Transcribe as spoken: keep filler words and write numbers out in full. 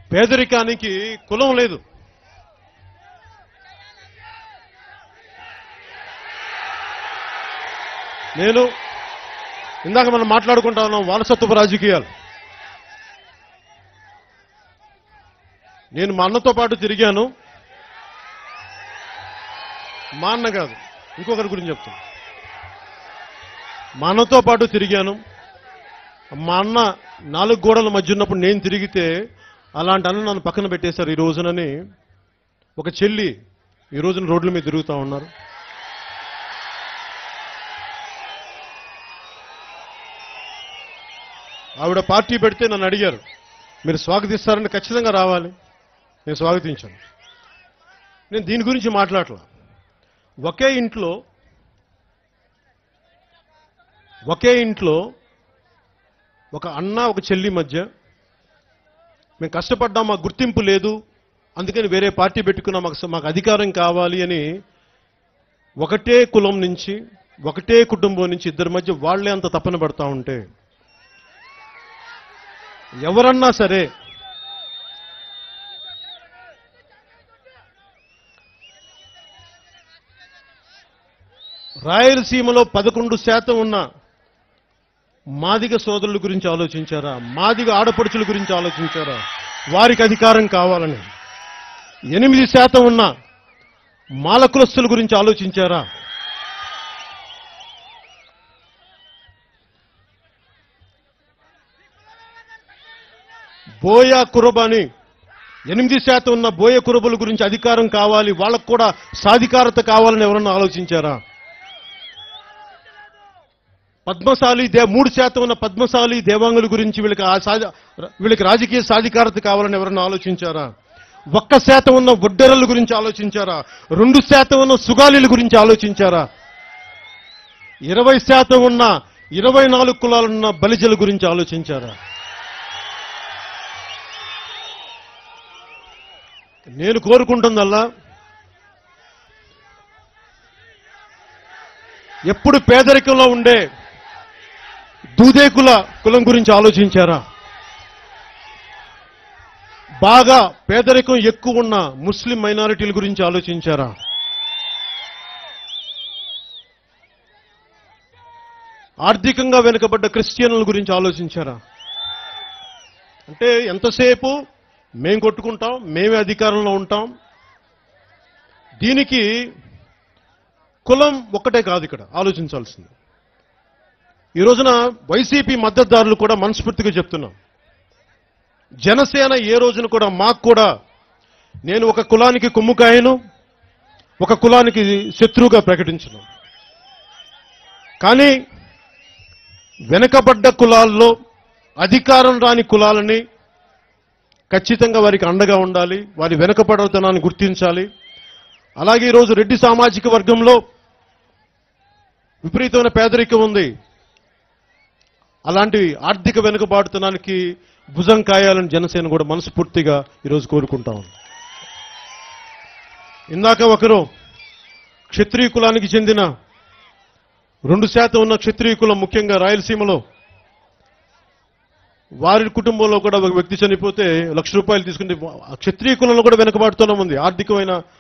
పేదరికానికి కులం లేదు. నేను ఇందాక మనం మాట్లాడుకుంటా ఉన్నాం వారసత్వపు రాజకీయాలు. నేను మా అన్నతో పాటు తిరిగాను. మా అన్న కాదు, ఇంకొకరి గురించి చెప్తాను. మా అన్నతో పాటు తిరిగాను. మా అన్న నాలుగు గోడల మధ్య ఉన్నప్పుడు నేను తిరిగితే అలాంటి అన్న నన్ను పక్కన పెట్టేశారు ఈ రోజునని ఒక చెల్లి ఈ రోజున రోడ్ల మీద తిరుగుతూ ఉన్నారు. ఆవిడ పార్టీ పెడితే నన్ను అడిగారు, మీరు స్వాగతిస్తారని. ఖచ్చితంగా రావాలి. నేను స్వాగతించాను. నేను దీని గురించి మాట్లాడలా. ఒకే ఇంట్లో ఒకే ఇంట్లో ఒక అన్న ఒక చెల్లి మధ్య మేము కష్టపడ్డాం, మాకు గుర్తింపు లేదు, అందుకని వేరే పార్టీ పెట్టుకున్నాం, మాకు మాకు అధికారం కావాలి అని ఒకటే కులం నుంచి ఒకటే కుటుంబం నుంచి ఇద్దరి మధ్య వాళ్లే అంత తపన పడతా ఉంటే ఎవరన్నా సరే రాయలసీమలో పదకొండు శాతం ఉన్న మాదిగ సోదరుల గురించి ఆలోచించారా? మాదిగ ఆడపడుచుల గురించి ఆలోచించారా? వారికి అధికారం కావాలని. ఎనిమిది శాతం ఉన్న మాలకులస్తుల గురించి ఆలోచించారా? బోయ కురబని ఎనిమిది శాతం ఉన్న బోయ కురబుల గురించి అధికారం కావాలి, వాళ్ళకు కూడా సాధికారత కావాలని ఎవరన్నా ఆలోచించారా? పద్మశాలి దే మూడు శాతం ఉన్న పద్మశాలి దేవాంగుల గురించి వీళ్ళకి వీళ్ళకి రాజకీయ సాధికారత కావాలని ఎవరన్నా ఆలోచించారా? ఒక్క శాతం ఉన్న ఒడ్డెరల గురించి ఆలోచించారా? రెండు శాతం ఉన్న సుగాలీల గురించి ఆలోచించారా? ఇరవై శాతం ఉన్న ఇరవై నాలుగు కులాలున్న బలిజల గురించి ఆలోచించారా? నేను కోరుకుంటుందల్లా ఎప్పుడు పేదరికంలో ఉండే దూదేకుల కులం గురించి ఆలోచించారా? బాగా పేదరికం ఎక్కువ ఉన్న ముస్లిం మైనారిటీల గురించి ఆలోచించారా? ఆర్థికంగా వెనుకబడ్డ క్రిస్టియన్ల గురించి ఆలోచించారా? అంటే ఎంతసేపు మేం కొట్టుకుంటాం, మేమే అధికారంలో ఉంటాం. దీనికి కులం ఒక్కటే కాదు ఇక్కడ ఆలోచించాల్సింది. ఈ రోజున వైసీపీ మద్దతుదారులు కూడా మనస్ఫూర్తిగా చెప్తున్నాం, జనసేన ఏ రోజున కూడా మాకు కూడా నేను ఒక కులానికి కుమ్ముకాయను, ఒక కులానికి శత్రువుగా ప్రకటించను. కానీ వెనుకబడ్డ కులాల్లో అధికారం రాని కులాలని ఖచ్చితంగా వారికి అండగా ఉండాలి, వారి వెనుకబడతనాన్ని గుర్తించాలి. అలాగే ఈరోజు రెడ్డి సామాజిక వర్గంలో విపరీతమైన పేదరికం ఉంది. అలాంటి ఆర్థిక వెనుకబాటుతనానికి భుజం కాయాలని జనసేన కూడా మనస్ఫూర్తిగా ఈరోజు కోరుకుంటా ఉంది. ఇందాక ఒకరు క్షత్రియ కులానికి చెందిన రెండు శాతం ఉన్న క్షత్రియ కులం ముఖ్యంగా రాయలసీమలో వారి కుటుంబంలో కూడా ఒక వ్యక్తి చనిపోతే లక్ష రూపాయలు తీసుకుంటే క్షత్రియ కులంలో కూడా వెనుకబాటుతనం ఉంది, ఆర్థికమైన